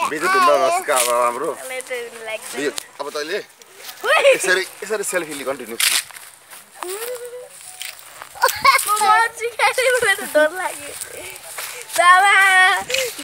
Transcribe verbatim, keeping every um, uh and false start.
video धुम्न नसका अब हाम्रो अब तैँले यसरी यसरी सेल्फी कन्टिन्यू डर लाग्यो